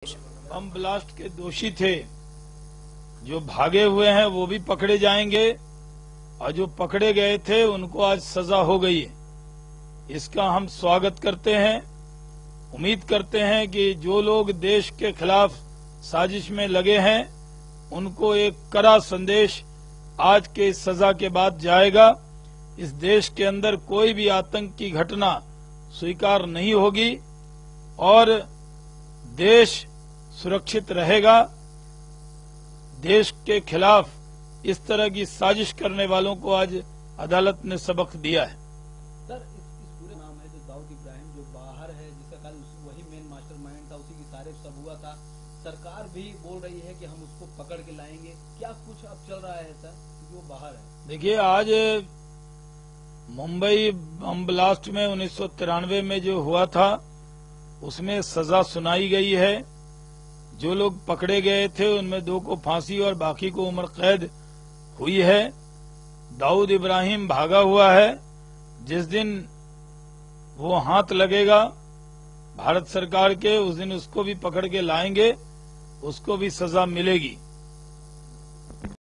Bomb blast के दोषी थे, जो भागे हुए हैं वो भी पकड़े जाएंगे और जो पकड़े गए थे उनको आज सजा हो गई है। इसका हम स्वागत करते हैं। उम्मीद करते हैं कि जो लोग देश के खिलाफ साजिश में लगे हैं उनको एक कड़ा संदेश आज के इस सजा के बाद जाएगा। इस देश के अंदर कोई भी आतंक की घटना स्वीकार नहीं होगी और देश सुरक्षित रहेगा। देश के खिलाफ इस तरह की साजिश करने वालों को आज अदालत ने सबक दिया है। सर, इस पूरे नाम है जो दाऊद इब्राहिम जो बाहर है, जिसका कल वही मेन मास्टरमाइंड था, उसी की सारे सब हुआ था। सरकार भी बोल रही है कि हम उसको पकड़ के लाएंगे। क्या कुछ अब चल रहा है सर, क्योंकि वो बाहर है? देखिए, आज मुंबई बम ब्लास्ट में 1993 में जो हुआ था उसमें सजा सुनाई गई है। जो लोग पकड़े गए थे उनमें 2 को फांसी और बाकी को उम्र कैद हुई है। दाऊद इब्राहिम भागा हुआ है। जिस दिन वो हाथ लगेगा भारत सरकार के, उस दिन उसको भी पकड़ के लाएंगे, उसको भी सजा मिलेगी।